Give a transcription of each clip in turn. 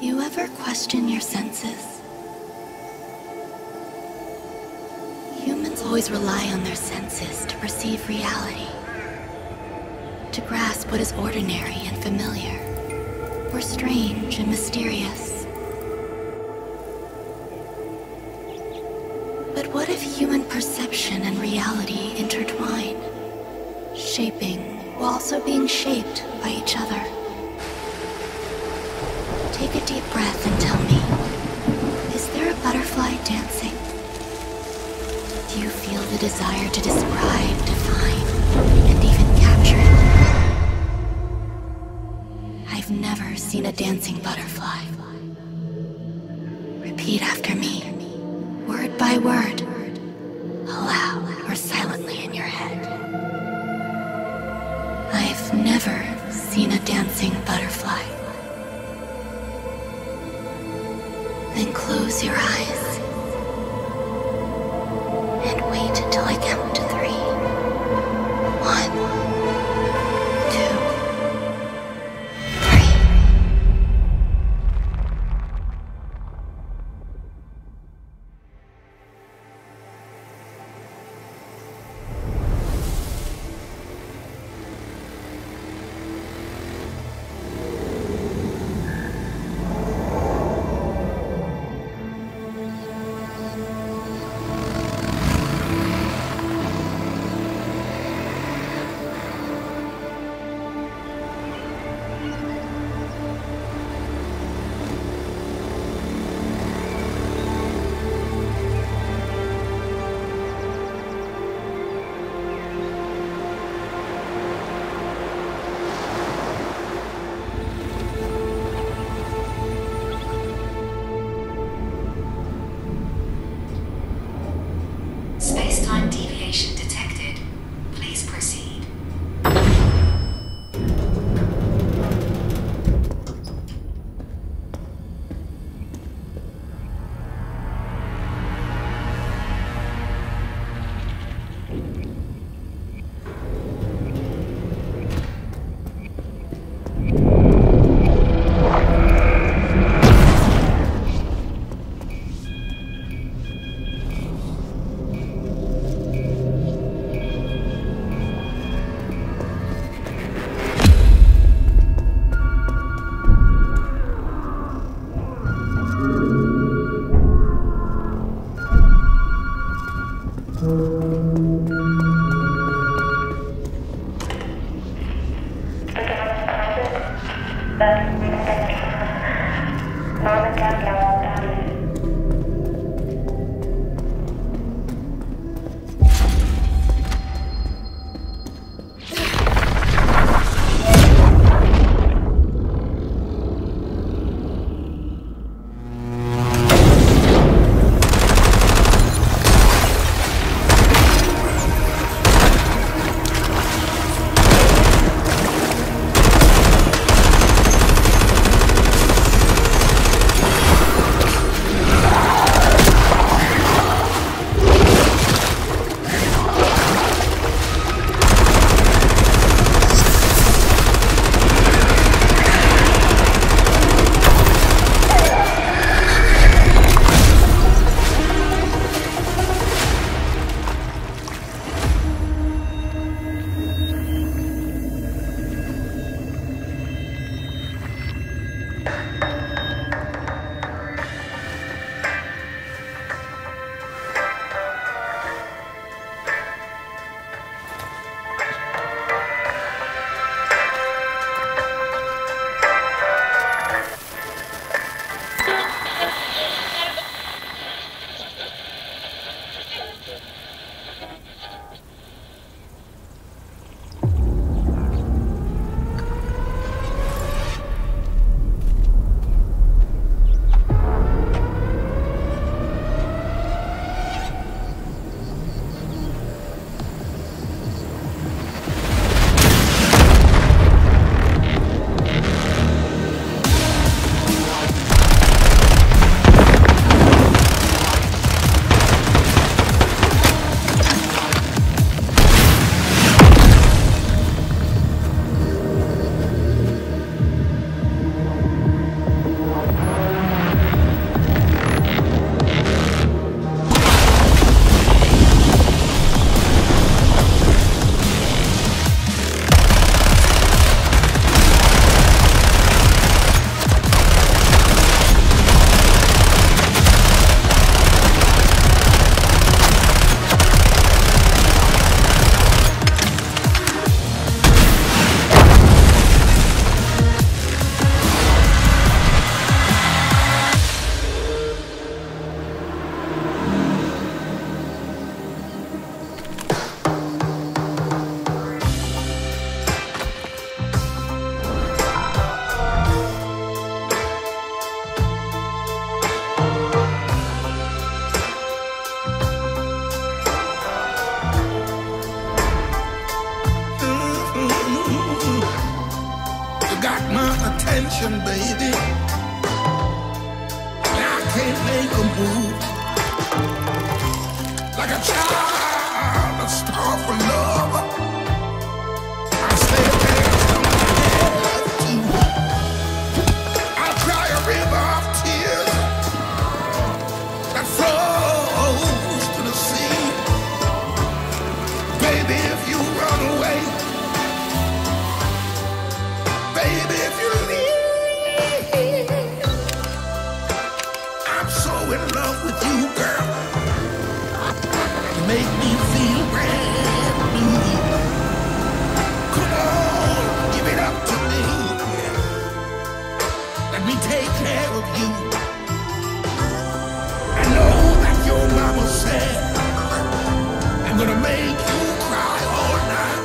You ever question your senses? Humans always rely on their senses to perceive reality, to grasp what is ordinary and familiar, or strange and mysterious. But what if human perception and reality intertwine, shaping while also being shaped by each other? Take a deep breath and tell me, is there a butterfly dancing? Do you feel the desire to describe, define, and even capture it? I've never seen a dancing butterfly. Repeat after me, word by word, aloud or silently in your head. I've never seen a dancing butterfly. Then close your eyes and wait until I count to 3. 1, Space-time deviation detected. Please proceed. got my attention, baby. And I can't make a move. Like a child, a star for love. I stay there till my head left you. I'll cry a river of tears that flows to the sea. Baby, if you run away, baby, if you leave, I'm so in love with you, girl. You make me feel brand new. Come on, give it up to me. Let me take care of you. I know that your mama said I'm gonna make you cry all night.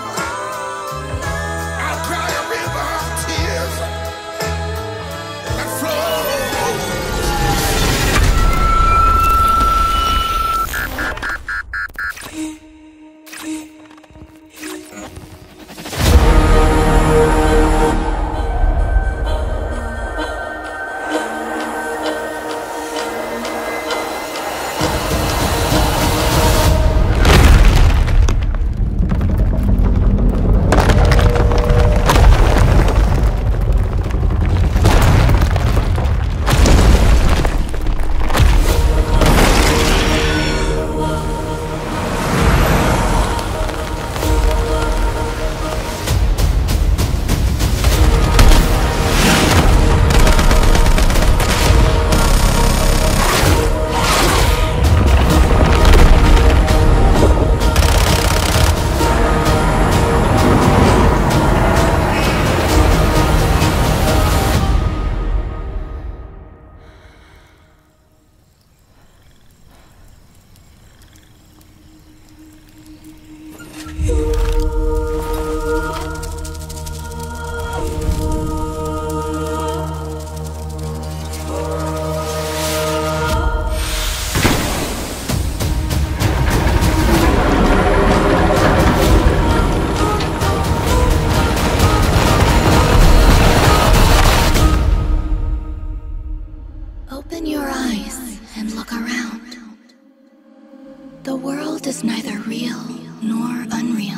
I'll cry a river of tears that flows. Open your eyes and look around. The world is neither real nor unreal.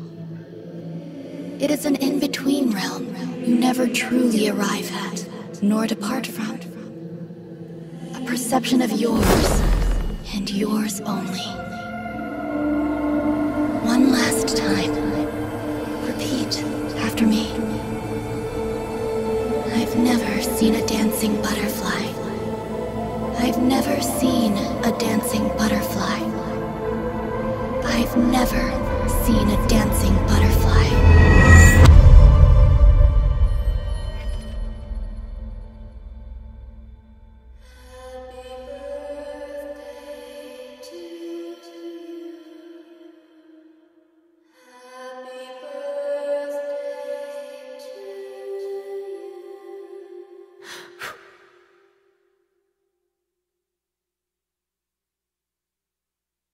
It is an in-between realm you never truly arrive at, nor depart from. A perception of yours, and yours only. One last time, repeat after me. I've never seen a dancing butterfly. I've never seen a dancing butterfly. I've never seen a dancing butterfly.